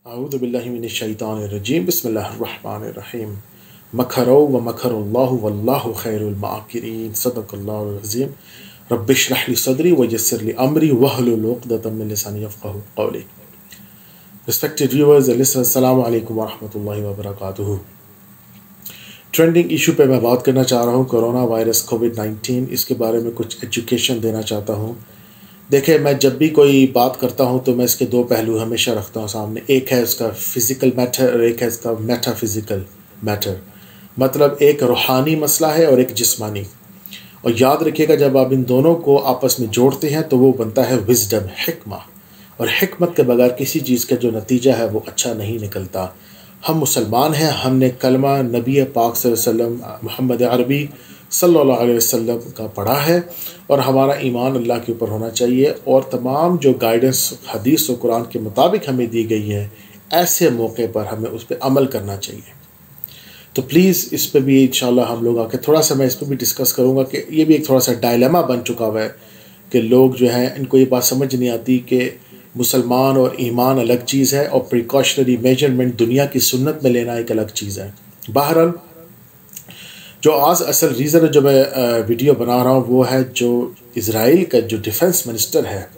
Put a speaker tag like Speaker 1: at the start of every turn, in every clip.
Speaker 1: अऊज़ु बिल्लाहि मिनश शैतानिर रजीम बिस्मिल्लाहिर रहमानिर रहीम मकरो व मकरुल्लाहु वल्लाहु खैरुल माकिरीन सदक़ल्लाहुल अज़ीम रब्बिश्रह ली सदरी व यस्सिर ली अमरी वहलुल उक़दतम मिन लिसानी यफ़क़हू क़ौली। Respected viewers and listeners, अस्सलामु अलैकुम व रहमतुल्लाहि व बरकातुहू। ट्रेंडिंग इशू पे मैं बात करना चाह रहा हूँ, कोरोना वायरस कोविड-19। इसके बारे में कुछ एजुकेशन देना चाहता हूँ। देखिए, मैं जब भी कोई बात करता हूँ तो मैं इसके दो पहलू हमेशा रखता हूँ सामने। एक है इसका फिज़िकल मैटर और एक है इसका मेटाफिज़िकल मैटर। मतलब एक रूहानी मसला है और एक जिस्मानी। और याद रखिएगा, जब आप इन दोनों को आपस में जोड़ते हैं तो वो बनता है विज़डम, हिकमा। और हिकमत के बगैर किसी चीज़ का जो नतीजा है वो अच्छा नहीं निकलता। हम मुसलमान हैं, हमने कलमा नबी पाक सल्लल्लाहु अलैहि वसल्लम मोहम्मद अरबी सल्लल्लाहु अलैहि वसल्लम का पढ़ा है और हमारा ईमान अल्लाह के ऊपर होना चाहिए। और तमाम जो गाइडेंस हदीस और कुरान के मुताबिक हमें दी गई है, ऐसे मौके पर हमें उस पर अमल करना चाहिए। तो प्लीज़ इस पर भी इंशाअल्लाह हम लोग आके थोड़ा सा मैं इस पर भी डिस्कस करूँगा कि ये भी एक थोड़ा सा डायलेमा बन चुका हुआ है कि लोग जो हैं, इनको ये बात समझ नहीं आती कि मुसलमान और ईमान अलग चीज़ है और प्रिकॉशनरी मेजरमेंट दुनिया की सुन्नत में लेना एक अलग चीज़ है। बहरहाल, जो आज असल रीज़न है जो मैं वीडियो बना रहा हूँ वो है जो इज़राइल का जो डिफेंस मिनिस्टर है,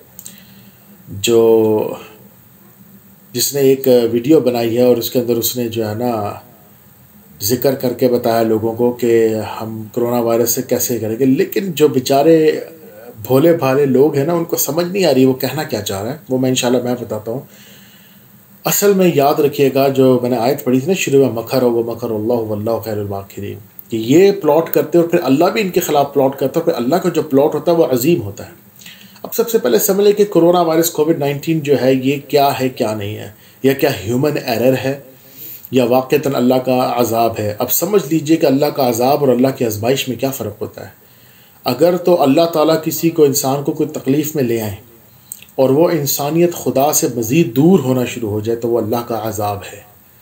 Speaker 1: जो जिसने एक वीडियो बनाई है और उसके अंदर उसने जो है ना ज़िक्र करके बताया लोगों को कि हम कोरोना वायरस से कैसे करेंगे। लेकिन जो बेचारे भोले भाले लोग हैं ना, उनको समझ नहीं आ रही वो कहना क्या चाह रहा है। वो मैं इंशाल्लाह मैं बताता हूँ। असल में याद रखिएगा, जो मैंने आयत पढ़ी थी ना शुरू में, मकरो व मकरुल्लाहु वल्लाहु खैरुल माकिरीन, कि ये प्लॉट करते और फिर अल्लाह भी इनके ख़िलाफ़ प्लॉट करता है। फिर अल्लाह का जो प्लॉट होता है वो अजीम होता है। अब सबसे पहले समझ लें कि कोरोना वायरस कोविड-19 जो है ये क्या है क्या नहीं है, या क्या ह्यूमन एरर है या वाक़तन अल्लाह का अज़ाब है। अब समझ लीजिए कि अल्लाह का अज़ाब और अल्लाह की आज़माइश में क्या फ़र्क होता है। अगर तो अल्लाह ताला किसी को, इंसान को कोई तकलीफ़ में ले आए और वो इंसानियत खुदा से मज़ीद दूर होना शुरू हो जाए तो वो अल्लाह का अज़ाब है।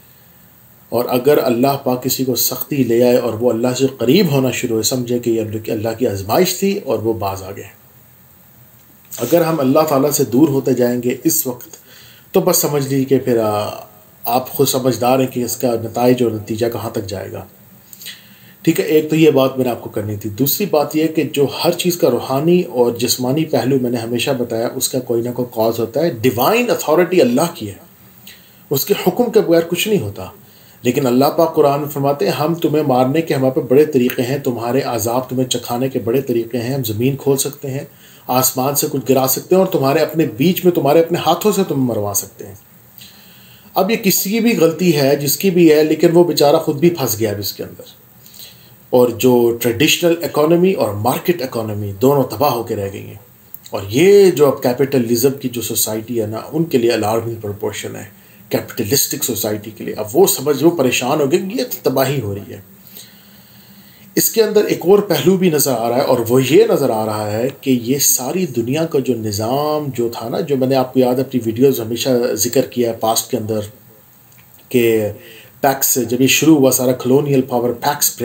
Speaker 1: और अगर अल्लाह पाक किसी को सख्ती ले आए और वो अल्लाह से करीब होना शुरू हो, समझे कि ये अल्लाह की आज़माइश थी और वो बाज आ गए। अगर हम अल्लाह ताला से दूर होते जाएंगे इस वक्त, तो बस समझ लीजिए कि फिर आप खुद समझदार हैं कि इसका नताइज और नतीजा कहाँ तक जाएगा। ठीक है, एक तो ये बात मैंने आपको करनी थी। दूसरी बात यह कि जो हर चीज़ का रूहानी और जिस्मानी पहलू मैंने हमेशा बताया, उसका कोई ना कोई कॉज होता है। डिवाइन अथॉरिटी अल्लाह की है, उसके हुक्म के बगैर कुछ नहीं होता। लेकिन अल्लाह पाक कुरान में फरमाते हैं, हम तुम्हें मारने के हमारे पे बड़े तरीक़े हैं, तुम्हारे अज़ाब तुम्हें चखाने के बड़े तरीक़े हैं। हम ज़मीन खोल सकते हैं, आसमान से कुछ गिरा सकते हैं और तुम्हारे अपने बीच में, तुम्हारे अपने हाथों से तुम मरवा सकते हैं। अब ये किसी की भी गलती है, जिसकी भी है, लेकिन वो बेचारा खुद भी फंस गया अब इसके अंदर। और जो ट्रेडिशनल इकोनॉमी और मार्केट इकोनॉमी दोनों तबाह होकर रह गई हैं। और ये जो अब कैपिटलिज्म की जो सोसाइटी है ना, उनके लिए अलार्मिंग प्रोपोर्शन है कैपिटलिस्टिक सोसाइटी के लिए। अब वो परेशान हो गए, ये तबाही हो रही है। इसके अंदर एक और पहलू भी नज़र आ रहा है, और वो ये नज़र आ रहा है कि ये सारी दुनिया का जो निज़ाम जो था ना, जो मैंने आपको याद अपनी वीडियोज़ हमेशा जिक्र किया है पास्ट के अंदर, कि पैक्स जब ये शुरू हुआ सारा colonial power, pax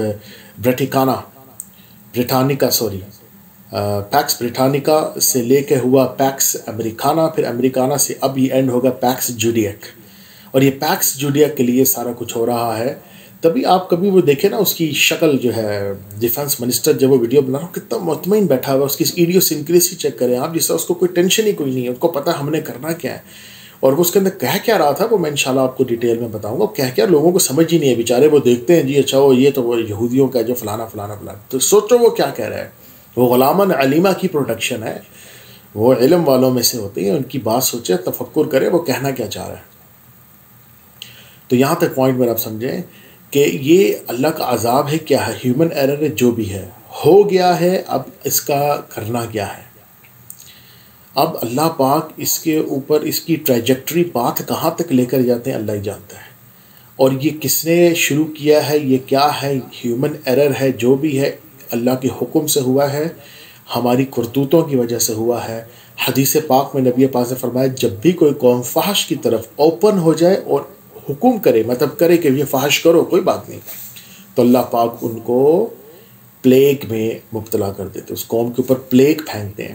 Speaker 1: pax Britannica से लेके हुआ पैक्स अमेरिकाना, फिर अमेरिकाना से अब ये एंड होगा पैक्स जूडियक। और ये पैक्स जूडियक के लिए सारा कुछ हो रहा है। तभी आप कभी वो देखें ना, उसकी शक्ल जो है डिफेंस मिनिस्टर, जब वो वीडियो बना रहा हूँ, कितना मुतमईन बैठा हुआ है। उसकी इडियोसिंक्रेसी चेक करें आप, जिससे उसको कोई टेंशन ही कोई नहीं है, उसको पता है हमने करना क्या है। और वो उसके अंदर कह क्या रहा था वो मैं इंशाल्लाह आपको डिटेल में बताऊंगा। कह क्या लोगों को समझ ही नहीं है बेचारे। वो देखते हैं जी, अच्छा वो ये तो वो यहूदियों का जो फलाना फलाना फलाना, तो सोचो वो क्या कह रहा है। वो गुलामन अलीमा की प्रोडक्शन है, वो इल्म वालों में से होती है। उनकी बात सोचे, तफक्कुर करें वो कहना क्या चाह रहा है। तो यहाँ तक पॉइंट मेरा आप समझें कि ये अल्लाह का अज़ाब है, क्या है, ह्यूमन एरर है, जो भी है हो गया है। अब इसका करना क्या है। अब अल्लाह पाक इसके ऊपर इसकी ट्रैजेक्टरी पाथ कहाँ तक लेकर जाते हैं अल्लाह ही जानता है। और ये किसने शुरू किया है, ये क्या है, ह्यूमन एरर है, जो भी है अल्लाह के हुक्म से हुआ है, हमारी करतूतों की वजह से हुआ है। हदीस पाक में नबी पाक ने फरमाया, जब भी कोई कौम फहश की तरफ ओपन हो जाए और हुक्म करे, मतलब करे कि ये फहश करो, कोई बात नहीं, तो अल्लाह पाक उनको प्लेग में मुब्तला कर देते, उस कौम के ऊपर प्लेग फेंकते हैं।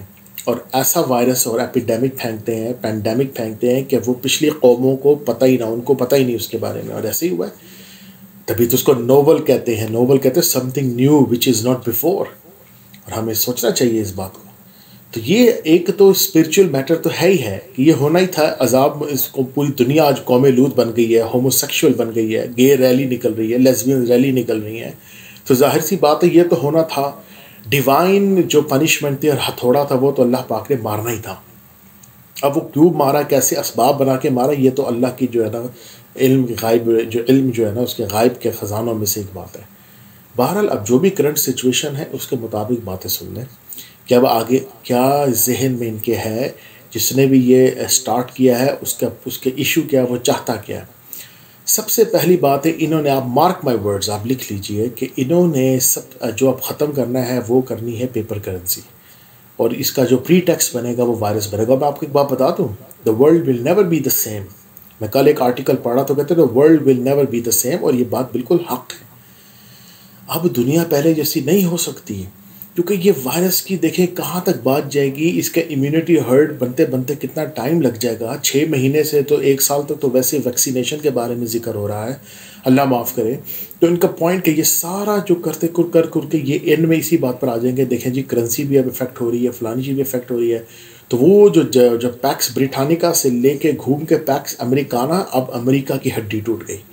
Speaker 1: और ऐसा वायरस और एपिडेमिक फेंकते हैं, पैंडेमिक फेंकते हैं कि वो पिछली कौमों को पता ही ना, उनको पता ही नहीं उसके बारे में, और ऐसे ही हुआ है। तभी तो उसको नोवल कहते हैं, नोवल कहते हैं something new which is not before, और हमें सोचना चाहिए इस बात को। तो ये एक तो स्पिरिचुअल मैटर तो है ही है कि ये होना ही था अजाब। इसको पूरी दुनिया आज कौम लूत बन गई है, होमोसेक्सुअल बन गई है, गे रैली निकल रही है, लेस्बियन रैली निकल रही है, तो जाहिर सी बात है ये तो होना था। डिवाइन जो पनिशमेंट थी और हथौड़ा था वो तो अल्लाह पाक ने मारना ही था। अब वो क्यों मारा, कैसे असबाब बना के मारा, ये तो अल्लाह की जो है ना इल्म गायब, जो इल्म जो है ना उसके गायब के ख़जानों में से एक बात है। बहरहाल अब जो भी करंट सिचुएशन है उसके मुताबिक बातें सुन लें कि अब आगे क्या जहन में इनके है, जिसने भी ये स्टार्ट किया है उसके इशू क्या है, वो चाहता क्या है। सबसे पहली बात है, इन्होंने, आप मार्क माय वर्ड्स, आप लिख लीजिए कि इन्होंने सब जो अब ख़त्म करना है वो करनी है पेपर करेंसी, और इसका जो प्री टेक्स्ट बनेगा वो वायरस बनेगा। मैं आपको एक बात बता दूँ, the world will never be the same. मैं कल एक आर्टिकल पढ़ा तो कहते the world will never be the same, और ये बात बिल्कुल हक है। अब दुनिया पहले जैसी नहीं हो सकती, क्योंकि ये वायरस की देखें कहाँ तक बात जाएगी। इसका इम्यूनिटी हर्ड बनते बनते कितना टाइम लग जाएगा, 6 महीने से तो 1 साल तक तो वैसे वैक्सीनेशन के बारे में जिक्र हो रहा है, अल्लाह माफ़ करे। तो इनका पॉइंट कि ये सारा जो करते कर के ये एंड में इसी बात पर आ जाएंगे, देखें जी करेंसी भी अब इफेक्ट हो रही है, फलानी चीज़ भी इफेक्ट हो रही है। तो वो जो पैक्स ब्रिटानिका से लेके घूम के पैक्स अमेरिकाना, अब अमेरिका की हड्डी टूट गई।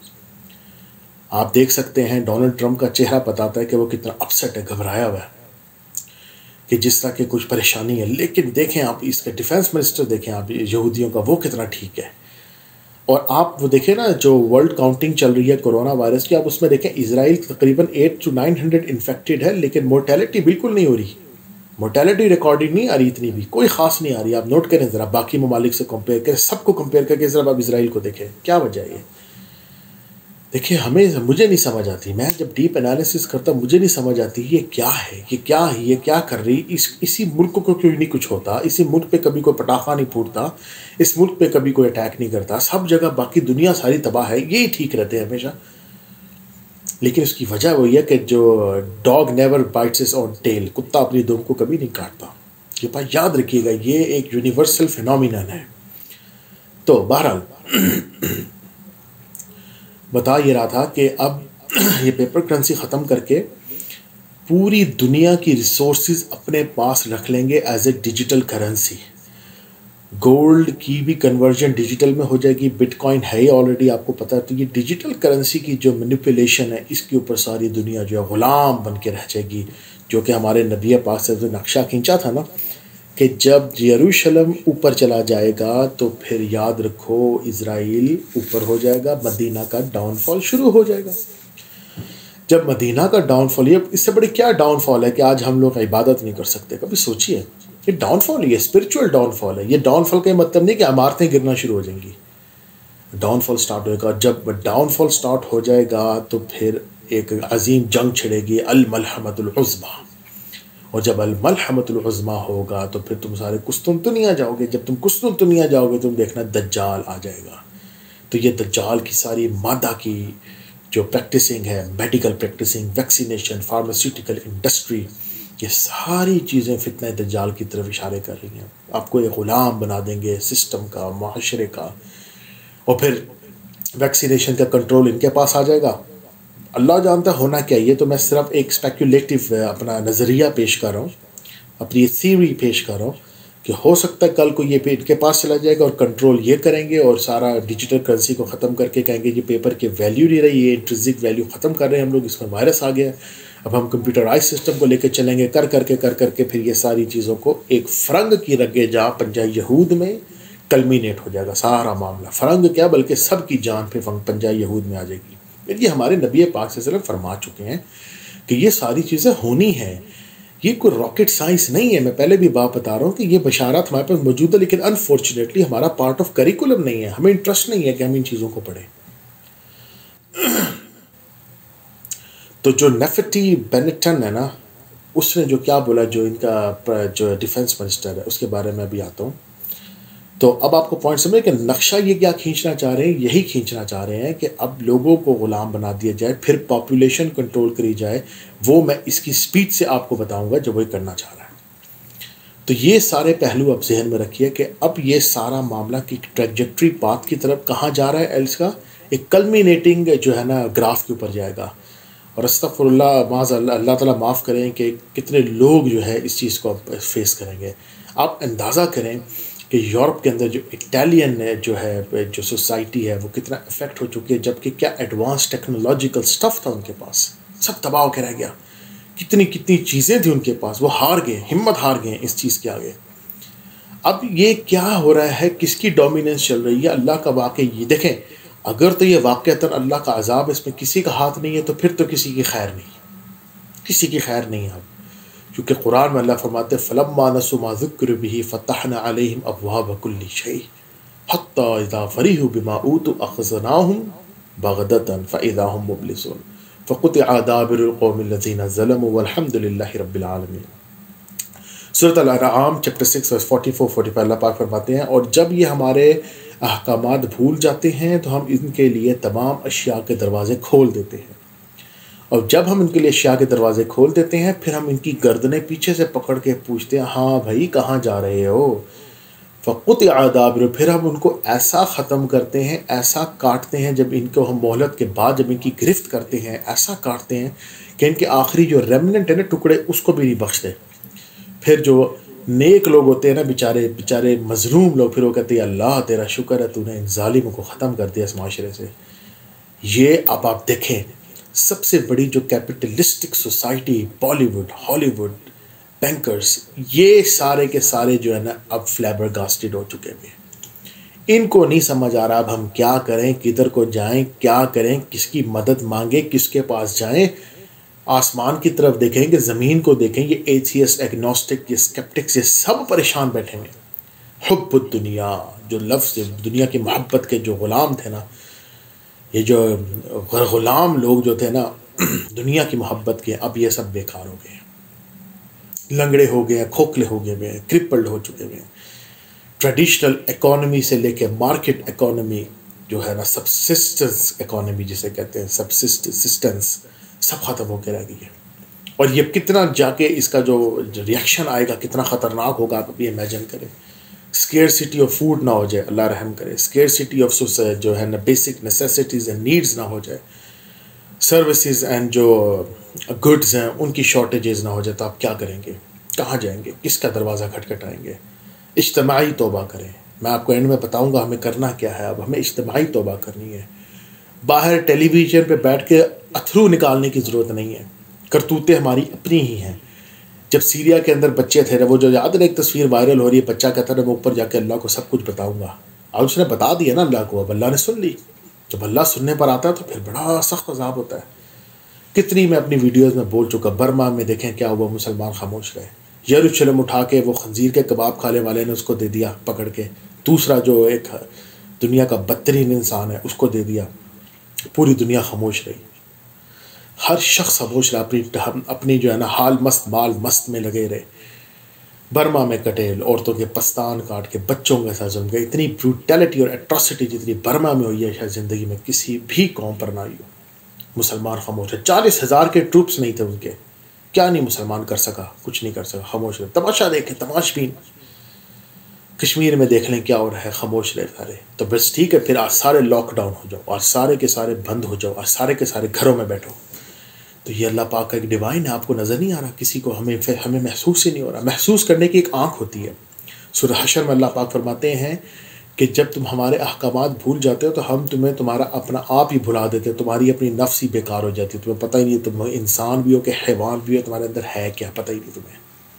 Speaker 1: आप देख सकते हैं डोनाल्ड ट्रंप का चेहरा बताता है कि वो कितना अपसेट है, घबराया हुआ है कि जिस तरह की कुछ परेशानी है। लेकिन देखें आप इसका डिफेंस मिनिस्टर देखें आप यहूदियों का, वो कितना ठीक है। और आप वो देखें ना जो वर्ल्ड काउंटिंग चल रही है कोरोना वायरस की, आप उसमें देखें इजराइल तकरीबन 800 to 900 इन्फेक्टेड है, लेकिन मोर्टेलिटी बिल्कुल नहीं हो रही। मोर्टेलिटी रिकॉर्डिंग नहीं आ रही, इतनी भी कोई ख़ास नहीं आ रही। आप नोट करें ज़रा, बाकी ममालिक से कंपेयर करें, सबको कंपेयर करके ज़रा आप इसराइल को देखें, क्या वजह है। देखिए मुझे नहीं समझ आती, मैं जब डीप एनालिसिस करता मुझे नहीं समझ आती ये क्या है, ये क्या है, ये क्या कर रही। इसी मुल्क को क्यों नहीं कुछ होता, इसी मुल्क पे कभी कोई पटाखा नहीं फूटता, इस मुल्क पे कभी कोई अटैक नहीं करता, सब जगह बाकी दुनिया सारी तबाह है, ये ठीक रहते हैं हमेशा। लेकिन उसकी वजह वही है कि जो dog never bites its on tail, कुत्ता अपनी दुम को कभी नहीं काटता। ये बात याद रखिएगा, ये एक यूनिवर्सल फिनोमिनन है। तो बहरहाल बता ये रहा था कि अब ये पेपर करेंसी ख़त्म करके पूरी दुनिया की रिसोर्सेज अपने पास रख लेंगे as a digital currency. Gold की भी कन्वर्जन डिजिटल में हो जाएगी, बिटकॉइन है ही ऑलरेडी आपको पता है। तो ये डिजिटल करेंसी की जो मैनिपुलेशन है, इसके ऊपर सारी दुनिया जो है ग़ुलाम बन के रह जाएगी। जो कि हमारे नबी पाक से जो नक्शा खींचा था ना कि जब यरूशलेम ऊपर चला जाएगा तो फिर याद रखो इज़राइल ऊपर हो जाएगा, मदीना का डाउनफॉल शुरू हो जाएगा। जब मदीना का डाउनफॉल, ये इससे बड़ी क्या डाउनफॉल है कि आज हम लोग इबादत नहीं कर सकते। कभी सोचिए, ये डाउनफॉल, ये स्पिरिचुअल डाउनफॉल है। ये डाउनफॉल का मतलब नहीं कि इमारतें गिरना शुरू हो जाएंगी, डाउनफॉल स्टार्ट होएगा। जब डाउनफॉल स्टार्ट हो जाएगा तो फिर एक अजीम जंग छिड़ेगी, अल मलहमतुल उज़्मा। और जब अल मलहमतुल उज़्मा होगा तो फिर तुम सारे कुस्तुनतुनिया जाओगे। जब तुम कुस्तुनतुनिया जाओगे तुम देखना दज्जाल आ जाएगा। तो ये दज्जाल की सारी मादा की जो प्रैक्टिसिंग है, medical practising, vaccination, pharmaceutical industry, ये सारी चीज़ें फितने दज्जाल की तरफ इशारे कर रही हैं। आपको एक ग़ुलाम बना देंगे सिस्टम का, माशरे का, और फिर वैक्सीनेशन का कंट्रोल इनके पास आ जाएगा। अल्लाह जानता होना क्या, ये तो मैं सिर्फ एक स्पेक्युलेटिव अपना नज़रिया पेश कर रहा हूँ, अपनी थीरी पेश कर रहा हूँ कि हो सकता है कल को ये इनके पास चला जाएगा और कंट्रोल ये करेंगे और सारा डिजिटल करेंसी को ख़त्म करके कहेंगे ये पेपर की वैल्यू नहीं रही, ये इंट्रिंसिक वैल्यू ख़त्म कर रहे हैं हम लोग, इसमें वायरस आ गया, अब हम कंप्यूटराइज सिस्टम को लेकर चलेंगे, कर करके फिर ये सारी चीज़ों को एक फ़रंग की रगे जहाँ पंजा यहूद में कल्मिनेट हो जाएगा सारा मामला। फ़रंग क्या बल्कि सब की जान फिर पंजा यहूद में आ जाएगी। ये हमारे नबी पाक से फरमा चुके हैं कि ये सारी चीज़ें होनी हैं। ये कोई रॉकेट साइंस नहीं है। मैं पहले भी बात बता रहा हूँ कि ये बशारत हमारे पास मौजूद है, लेकिन अनफॉर्चुनेटली हमारा पार्ट ऑफ करिकुलम नहीं है। हमें इंटरेस्ट नहीं है कि हम इन चीज़ों को पढ़ें। तो जो नफ्टली बेनेट है ना, उसने जो क्या बोला, जो इनका जो डिफेंस मिनिस्टर है, उसके बारे में अभी आता हूँ। तो अब आपको पॉइंट समझे कि नक्शा ये क्या खींचना चाह रहे हैं, यही खींचना चाह रहे हैं कि अब लोगों को ग़ुलाम बना दिया जाए, फिर पॉपुलेशन कंट्रोल करी जाए। वो मैं इसकी स्पीड से आपको बताऊंगा जो वही करना चाह रहा है। तो ये सारे पहलू आप जहन में रखिए कि अब ये सारा मामला की ट्रैजेक्टरी पाथ की तरफ कहाँ जा रहा है, इसका एक कल्मिनेटिंग जो है ना ग्राफ के ऊपर जाएगा। और अस्तगफुरुल्लाह, माज़ अल्लाह ताला माफ़ करें कि कितने लोग जो है इस चीज़ को फेस करेंगे। आप अंदाज़ा करें कि यूरोप के अंदर जो इटालियन जो है जो सोसाइटी है वो कितना इफेक्ट हो चुकी है, जबकि क्या एडवांस टेक्नोलॉजिकल स्टफ़ था उनके पास, सब तबाह होकर रह गया। कितनी कितनी चीज़ें थी उनके पास, वो हार गए, हिम्मत हार गए इस चीज़ के आगे। अब ये क्या हो रहा है, किसकी डोमिनेंस चल रही है? अल्लाह का वाक़ई ये देखें, अगर तो ये वाक़अतन अल्लाह का अज़ाब, इसमें किसी का हाथ नहीं है, तो फिर तो किसी की खैर नहीं, किसी की खैर नहीं है। क्योंकि कुरान में अल्लाह फरमाते फलम्मा नसू मा ज़ुक्किरू बिही फ़तहना अलैहिम अब्वाब कुल्लि शै हत्ता इज़ा फ़रिहू बिमा ऊतू अख़ज़नाहुम बग़दतन फ़इज़ा हुम मुब्लिसून फ़क़ुतिअ दाबिरुल क़ौमिल लज़ीना ज़लमू वल्हम्दुलिल्लाहि रब्बिल आलमीन। सूरत अल-अनआम चैप्टर 6 वर्स 44-45 अल्लाह पाक फरमाते हैं, और जब ये हमारे अहकामात भूल जाते हैं तो हम इनके लिए तमाम अशिया के दरवाज़े खोल देते हैं। और जब हम इनके लिए अशिया के दरवाज़े खोल देते हैं, फिर हम इनकी गर्दनें पीछे से पकड़ के पूछते हैं, हाँ भाई कहाँ जा रहे हो? फ़क़ुतिअ दाबिरुल, फिर हम उनको ऐसा ख़त्म करते हैं, ऐसा काटते हैं, जब इनको हम मोहलत के बाद जब इनकी गिरफ्त करते हैं, ऐसा काटते हैं कि इनके आखिरी जो रेमिनेंट है ना टुकड़े, उसको भी नहीं बख्शते। फिर जो नेक लोग होते हैं ना, बेचारे बेचारे मज़लूम लोग, फिर वो कहते हैं अल्लाह तेरा शुक्र है तूने इन ज़ालिमों को ख़त्म कर दिया इस माशरे से। ये अब आप देखें, सबसे बड़ी जो capitalistic society, Bollywood, Hollywood, bankers, ये सारे के सारे जो है ना अब फ्लैबरगास्टेड हो चुके हैं। इनको नहीं समझ आ रहा अब हम क्या करें, किधर को जाएं, क्या करें, किसकी मदद मांगे, किसके पास जाएं। आसमान की तरफ देखेंगे, ज़मीन को देखें, ये एथियस्ट, एग्नोस्टिक, ये स्केप्टिक्स, ये सब परेशान बैठे हुए। हुब्बुद दुनिया, जो लफ्ज़ दुनिया की मोहब्बत के जो ग़ुलाम थे ना, ये जो ग़ुलाम लोग जो थे ना दुनिया की मोहब्बत के, अब ये सब बेकार हो गए, लंगड़े हो गए, खोखले हो गए हैं, क्रिपल्ड हो चुके हैं। ट्रेडिशनल इकोनॉमी से लेके मार्केट इकोनॉमी जो है ना, सबसिस्टेंस इकोनॉमी जिसे कहते हैं, सबसिस्टेंस, सब ख़त्म होकर रह गई है। और ये कितना जाके इसका जो रिएक्शन आएगा कितना ख़तरनाक होगा, आप अभी इमेजिन करें। स्केर्सिटी ऑफ फूड ना हो जाए, अल्लाह रहम करे। स्केर्सिटी ऑफ जो है ना बेसिक नेसेसिटीज़ एंड नीड्स ना हो जाए। सर्विसेज एंड जो गुड्स हैं उनकी शॉर्टेजेस ना हो जाए, तो आप क्या करेंगे? कहाँ जाएंगे? किसका दरवाज़ा खटखटाएंगे? इज्तिमाई तौबा करें। मैं आपको एंड में बताऊँगा हमें करना क्या है। अब हमें इज्तिमाई तौबा करनी है। बाहर टेलीविज़न पे बैठ के अथरू निकालने की ज़रूरत नहीं है। करतूतें हमारी अपनी ही हैं। जब सीरिया के अंदर बच्चे थे, वो जो याद है एक तस्वीर वायरल हो रही है, बच्चा कहता है मैं ऊपर जाके अल्लाह को सब कुछ बताऊंगा। अब उसने बता दिया ना अल्लाह को, अब अल्लाह ने सुन ली। जब अल्लाह सुनने पर आता है तो फिर बड़ा सख्त अज़ाब होता है। कितनी मैं अपनी वीडियोज़ में बोल चुका। बर्मा में देखें क्या हुआ, मुसलमान खामोश रहे। यरूशलेम उठा के वो खंजीर के कबाब खाने वाले ने उसको दे दिया पकड़ के। दूसरा जो एक दुनिया का बदतरीन इंसान है उसको दे दिया। पूरी दुनिया खामोश रही। हर शख्स खामोश रहा, अपनी जो है ना हाल मस्त माल मस्त में लगे रहे। बर्मा में कटेल, औरतों के पस्तान काट के बच्चों के साथ जुल्म गए। इतनी ब्रूटैलिटी और एट्रॉसिटी जितनी बर्मा में हुई है शायद ज़िंदगी में किसी भी कौम पर ना हुई हो। मुसलमान खामोश है। 40,000 के ट्रूप्स नहीं थे उनके, क्या नहीं मुसलमान कर सका? कुछ नहीं कर सका, खामोश रहे। तमाशा देखें, तमाशबीन। कश्मीर में देख लें क्या हो रहा है, खामोश रहे सारे। तो बस ठीक है, फिर आज सारे लॉकडाउन हो जाओ, आज सारे के सारे बंद हो जाओ, आज सारे के सारे घरों में बैठो। तो ये अल्लाह पाक का एक डिवाइन है, आपको नज़र नहीं आ रहा किसी को, हमें महसूस ही नहीं हो रहा। महसूस करने की एक आँख होती है। सूरह हशर में अल्लाह पाक फरमाते हैं कि जब तुम हमारे अहकामात भूल जाते हो तो हम तुम्हें तुम्हारा अपना आप ही भुला देते हो। तुम्हारी अपनी नफ्स ही बेकार हो जाती है। तुम्हें पता ही नहीं तुम इंसान भी हो कि हैवान भी हो, तुम्हारे अंदर है क्या पता ही नहीं तुम्हें।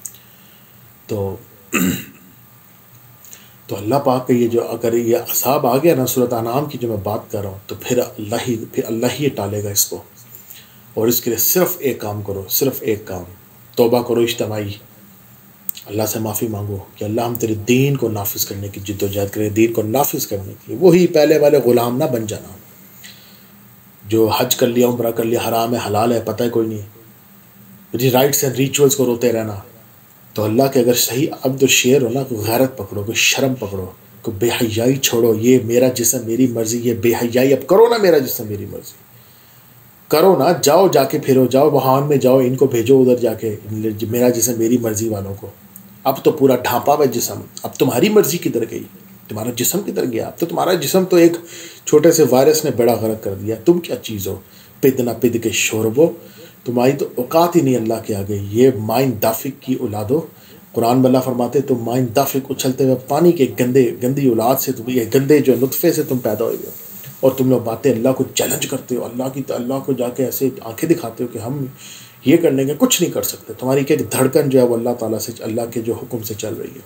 Speaker 1: तो अल्लाह पाक का ये जो अगर ये अज़ाब आ गया ना सूरत अनाम की जो मैं बात कर रहा हूँ, तो फिर अल्लाह ही टालेगा इसको। और इसके लिए सिर्फ़ एक काम करो, सिर्फ़ एक काम, तौबा करो इज्तिमाई। अल्लाह से माफ़ी मांगो कि अल्लाह हम तेरे दीन को नाफिज़ करने की जिद्दोजहद करें, दीन को नाफिज़ करने की। वही पहले वाले ग़ुलाम ना बन जाना जो हज कर लिया, उम्रा कर लिया, हराम है हलाल है पता है कोई नहीं, राइट्स एंड रिचुअल्स को रोते रहना। तो अल्लाह के अगर सही अब तो शेर हो ना, कोई गैरत पकड़ो, कोई शर्म पकड़ो, कोई बेहयाई छोड़ो। ये मेरा जिस्म मेरी मर्ज़ी, ये बेहयाई अब करो ना, मेरा जिस्म मेरी मर्ज़ी करो ना। जाओ जाके फिरो, जाओ वहान में जाओ, इनको भेजो उधर जाके, मेरा जिस्म मेरी मर्ज़ी वालों को। अब तो पूरा ढांपा हुआ जिस्म, अब तुम्हारी मर्जी किधर गई, तुम्हारा जिस्म किधर गया, अब तो तुम्हारा जिस्म तो एक छोटे से वायरस ने बड़ा गर्क कर दिया। तुम क्या चीज़ हो, पिद ना पिद के शोरबो, तुम्हारी तो औकात ही नहीं अल्लाह के आगे। ये माइन दाफिक की औलादो, कुरान में अल्लाह फरमाते तुम माइन दाफिक उछलते हुए पानी के गंदी औलाद से, तुम ये गंदे जो नुतफ़े से तुम पैदा हुए हो, और तुम लोग बातें अल्लाह को चैलेंज करते हो, अल्लाह को जाके ऐसे आंखें दिखाते हो कि हम ये कर लेंगे। कुछ नहीं कर सकते। तुम्हारी क्या धड़कन जो है वो अल्लाह ताला से, अल्लाह के जो हुक्म से चल रही है।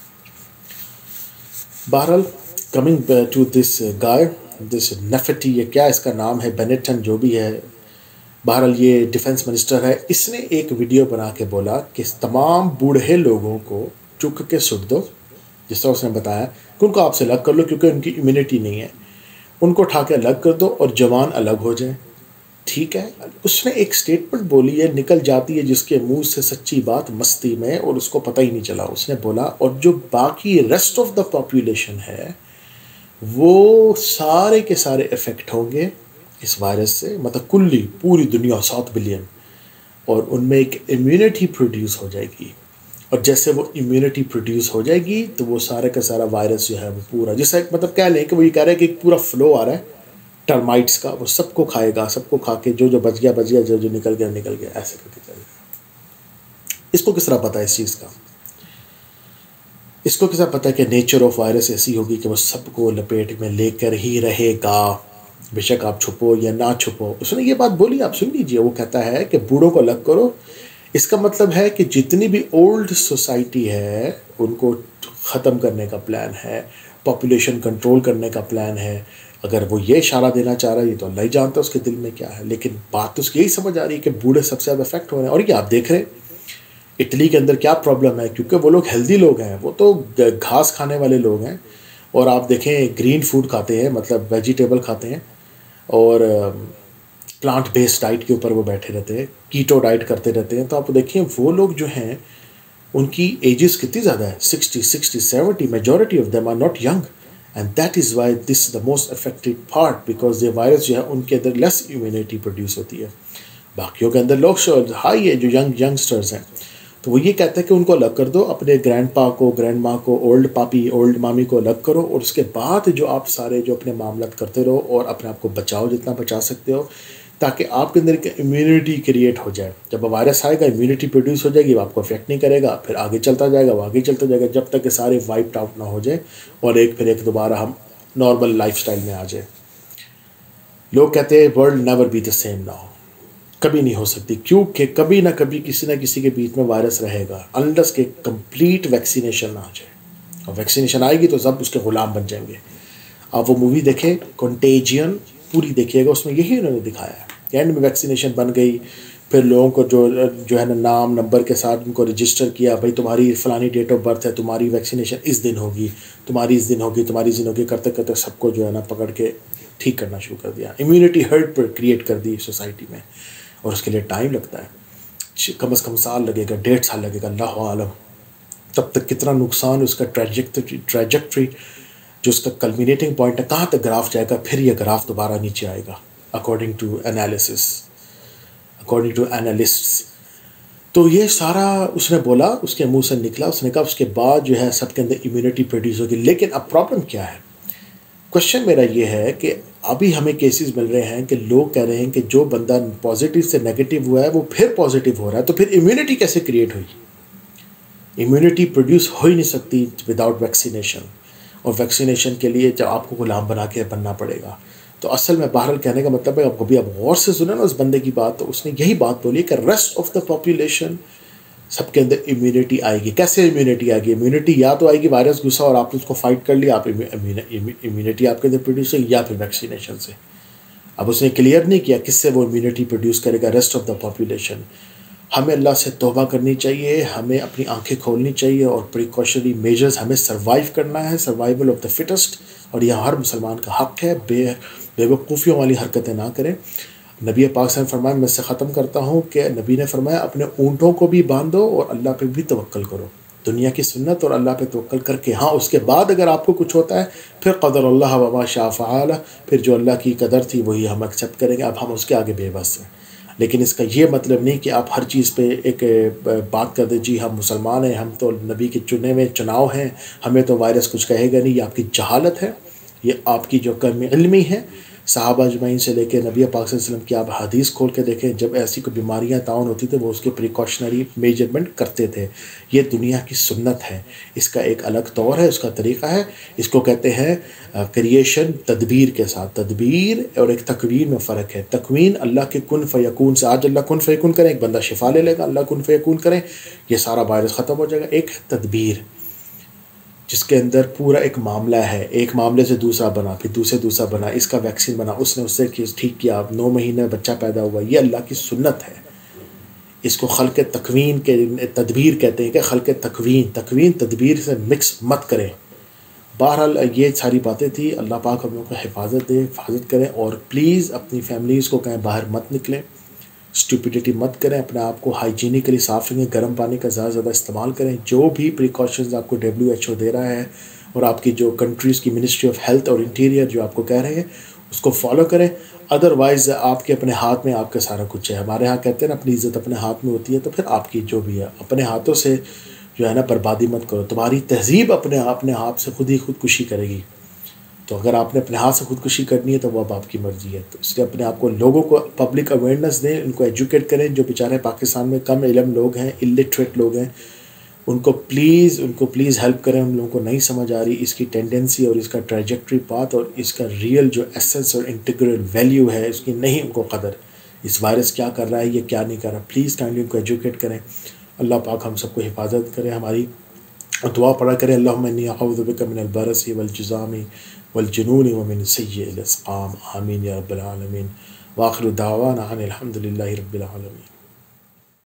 Speaker 1: बहरहाल coming to this guy, this नेफेटी, ये क्या इसका नाम है, बेनेटन जो भी है, बहरहाल ये डिफेंस मिनिस्टर है। इसने एक वीडियो बना के बोला कि तमाम बूढ़े लोगों को चुक के सुट दो, जिस तरह उसने बताया कि उनको आपसे अलग कर लो क्योंकि उनकी इम्यूनिटी नहीं है, उनको उठा के अलग कर दो और जवान अलग हो जाए। ठीक है, उसने एक स्टेटमेंट बोली है, निकल जाती है जिसके मुंह से सच्ची बात मस्ती में, और उसको पता ही नहीं चला। उसने बोला और जो बाकी रेस्ट ऑफ द पॉपुलेशन है वो सारे के सारे इफ़ेक्ट होंगे इस वायरस से, मतलब कुल्ली पूरी दुनिया 7 बिलियन, और उनमें एक इम्यूनिटी प्रोड्यूस हो जाएगी, और जैसे वो इम्यूनिटी प्रोड्यूस हो जाएगी तो वो सारे का सारा वायरस जो है वो पूरा, जैसे मतलब कह लें कि वो ये कह रहे हैं कि एक पूरा फ्लो आ रहा है टर्माइट्स का, वो सबको खाएगा, सबको खा के जो जो बच गया, जो निकल गया, ऐसे करके चलेगा। इसको किस तरह पता है इस चीज़ का? इसको किस तरह पता है कि नेचर ऑफ वायरस ऐसी होगी कि वो सबको लपेट में लेकर ही रहेगा, बेशक आप छुपो या ना छुपो। उसने ये बात बोली, आप सुन लीजिए। वो कहता है कि बूढ़ों को अलग करो, इसका मतलब है कि जितनी भी ओल्ड सोसाइटी है उनको ख़त्म करने का प्लान है, पॉपुलेशन कंट्रोल करने का प्लान है। अगर वो ये इशारा देना चाह रहा है, ये तो अल्लाह ही जानता है उसके दिल में क्या है, लेकिन बात तो उसकी यही समझ आ रही है कि बूढ़े सबसे ज़्यादा इफेक्ट हो रहे हैं। और ये आप देख रहे हैं इटली के अंदर क्या प्रॉब्लम है, क्योंकि वो लोग हेल्दी लोग हैं, वो तो घास खाने वाले लोग हैं, और आप देखें ग्रीन फूड खाते हैं, मतलब वेजिटेबल खाते हैं, और प्लांट बेस्ड डाइट के ऊपर वो बैठे रहते हैं, कीटो डाइट करते रहते हैं। तो आप देखिए वो लोग जो हैं उनकी एजेस कितनी ज़्यादा है, 60, 70, majority of them are not young, and that is why this the most affected part, because ये वायरस जो है उनके अंदर लेस इम्यूनिटी प्रोड्यूस होती है, बाकियों के अंदर लोग हाई है, जो यंगस्टर्स हैं। तो वो ये कहते हैं कि उनको अलग कर दो, अपने ग्रैंड पा को, ग्रैंड माँ को, ओल्ड पापी, ओल्ड मामी को अलग करो, और उसके बाद जो आप सारे जो अपने मामलात करते रहो और अपने आप को बचाओ जितना बचा सकते हो, ताकि आपके अंदर एक इम्यूनिटी क्रिएट हो जाए। जब वायरस आएगा इम्यूनिटी प्रोड्यूस हो जाएगी, वो आपको अफेक्ट नहीं करेगा, फिर आगे चलता जाएगा, वो आगे चलता जाएगा, जब तक कि सारे वाइप्ड आउट ना हो जाए और एक फिर एक दोबारा हम नॉर्मल लाइफस्टाइल में आ जाए। लोग कहते हैं world never be the same now, कभी नहीं हो सकती, क्योंकि कभी ना कभी किसी ना किसी के बीच में वायरस रहेगा, अनलेस के कंप्लीट वैक्सीनेशन आ जाए। और वैक्सीनेशन आएगी तो सब उसके ग़ुलाम बन जाएंगे। आप वो मूवी देखें कंटेजियन, पूरी देखिएगा, उसमें यही उन्होंने दिखाया है। एंड में वैक्सीनेशन बन गई, फिर लोगों को जो है ना नाम नंबर के साथ उनको रजिस्टर किया, भाई तुम्हारी फ़लानी डेट ऑफ बर्थ है, तुम्हारी वैक्सीनेशन इस दिन होगी, तुम्हारी इस दिन होगी, तुम्हारी इस दिन होगी, करते करते सबको जो है ना पकड़ के ठीक करना शुरू कर दिया। इम्यूनिटी हर्ट पर क्रिएट कर दी सोसाइटी में, और उसके लिए टाइम लगता है, कम से कम साल लगेगा, 1.5 साल लगेगा, अल्लाह आलम। तब तक कितना नुकसान, उसका ट्रैजेक्टरी जो उसका कल्मिनेटिंग पॉइंट है, कहाँ तक ग्राफ जाएगा, फिर ये ग्राफ दोबारा नीचे आएगा अकॉर्डिंग टू एनालिस्ट्स। तो ये सारा उसने बोला, उसके मुंह से निकला, उसने कहा उसके बाद जो है सबके अंदर इम्यूनिटी प्रोड्यूस होगी। लेकिन अब प्रॉब्लम क्या है, क्वेश्चन मेरा ये है कि अभी हमें केसेस मिल रहे हैं कि लोग कह रहे हैं कि जो बंदा पॉजिटिव से नेगेटिव हुआ है वो फिर पॉजिटिव हो रहा है, तो फिर इम्यूनिटी कैसे क्रिएट हुई? इम्यूनिटी प्रोड्यूस हो ही नहीं सकती विदाउट वैक्सीनेशन, और वैक्सीनेशन के लिए जब आपको गुलाम बना के बनना पड़ेगा। तो असल में बहरहाल कहने का मतलब है, आपको भी आप गौर से सुने ना उस बंदे की बात, तो उसने यही बात बोली कि रेस्ट ऑफ द पॉपुलेशन सबके अंदर इम्यूनिटी आएगी। कैसे इम्यूनिटी आएगी? इम्यूनिटी या तो आएगी वायरस घुसा और आपने उसको फाइट कर लिया, आप इम्यूनिटी आपके अंदर प्रोड्यूस होगी, या फिर वैक्सीनेशन से। अब उसने क्लियर नहीं किया किससे वो इम्यूनिटी प्रोड्यूस करेगा रेस्ट ऑफ द पॉपुलेशन। हमें अल्लाह से तौबा करनी चाहिए, हमें अपनी आंखें खोलनी चाहिए, और प्रिकॉशनरी मेजर्स, हमें सर्वाइव करना है, सर्वाइवल ऑफ द फिटेस्ट, और यह हर मुसलमान का हक़ है। बेवकूफ़ियों वाली हरकतें ना करें। नबी पाक ने फरमाया, मैं से ख़त्म करता हूँ कि नबी ने फरमाया अपने ऊँटों को भी बांधो और अल्लाह पे भी तवक्ल करो। दुनिया की सुन्नत और अल्लाह पे तवक्ल करके, हाँ उसके बाद अगर आपको कुछ होता है फिर क़दर अल्लाह व मा शाअ फ़अल, फिर जो अल्लाह की कदर थी वही हम एक्सेप्ट करेंगे। अब हम उसके आगे बेबस हैं। लेकिन इसका ये मतलब नहीं कि आप हर चीज़ पे एक बात कर दें, जी हम मुसलमान हैं, हम तो नबी के चुने हुए चुनाव हैं, हमें तो वायरस कुछ कहेगा नहीं। ये आपकी जहालत है, ये आपकी जो कम इल्मी है। सहाबा अजमईन से लेकर नबी पाक सल्लल्लाहु अलैहि वसल्लम की आप हदीस खोल के देखें, जब ऐसी कोई बीमारियां ताउन होती थी वो उसके प्रिकॉशनरी मेजरमेंट करते थे। ये दुनिया की सुन्नत है, इसका एक अलग तौर है, उसका तरीक़ा है। इसको कहते हैं क्रिएशन तदबीर के साथ। तदबीर और एक तकवीन में फ़र्क है। तकवीन अल्लाह के कुन फ़यकून से, आज अल्लाह कुन फ़यकून करें, एक बंदा शिफा ले लेगा, अल्लाह कुन फ़यकून करें, ये सारा वायरस ख़त्म हो जाएगा। एक है तदबीर, जिसके अंदर पूरा एक मामला है, एक मामले से दूसरा बना, फिर दूसरा बना, इसका वैक्सीन बना, उसने उससे ठीक किया, अब 9 महीने बच्चा पैदा हुआ। ये अल्लाह की सुन्नत है। इसको खल्क़ तकवीन के तदबीर कहते हैं कि खल्क़ तकवीन तदबीर से मिक्स मत करें। बहरहाल ये सारी बातें थी। अल्लाह पाक हम लोगों को हिफाजत दे, हिफाजत करें, और प्लीज़ अपनी फैमिलीज़ को कहें बाहर मत निकलें, स्टूपिडिटी मत करें, अपने आप को हाइजीनिकली साफ़ रखें, गर्म पानी का ज़्यादा इस्तेमाल करें। जो भी प्रिकॉशंस आपको WHO दे रहा है और आपकी जो कंट्रीज़ की मिनिस्ट्री ऑफ हेल्थ और इंटीरियर जो आपको कह रहे हैं, उसको फॉलो करें। अदरवाइज़ आपके अपने हाथ में आपका सारा कुछ है। हमारे यहाँ कहते हैं ना, अपनी इज़्ज़त अपने हाथ में होती है, तो फिर आपकी जो भी है अपने हाथों से जो है ना बर्बादी मत करो। तुम्हारी तहज़ीब अपने आप से खुदकुशी करेगी। तो अगर आपने अपने हाथ से खुदकुशी करनी है तो वो अब आपकी मर्ज़ी है। तो इसलिए अपने आप को, लोगों को पब्लिक अवेयरनेस दें, उनको एजुकेट करें। जो बेचारे पाकिस्तान में कम इल्म लोग हैं, इलिटरेट लोग हैं, उनको प्लीज़ हेल्प करें। उन लोगों को नहीं समझ आ रही इसकी टेंडेंसी और इसका ट्रैजेक्टरी पाथ और इसका रियल जो एसेंस और इंटीग्रल वैल्यू है, इसकी नहीं उनको कदर। इस वायरस क्या कर रहा है, ये क्या नहीं कर रहा, प्लीज़ काइंडली उनको एजुकेट करें। अल्लाह पाक हम सबको हिफाजत करें। हमारी दुआ पढ़ा करें, अल्लाहुम्मा इन्नी अऊज़ु बिका मिनल बरसी वल जुज़ामी वल जुनूनी व मिन सय्यिल अस्क़ाम, आमीन या रब्बल आलमीन। व आखिरु दावाना अनिल हम्दुलिल्लाहि रब्बिल आलमीन।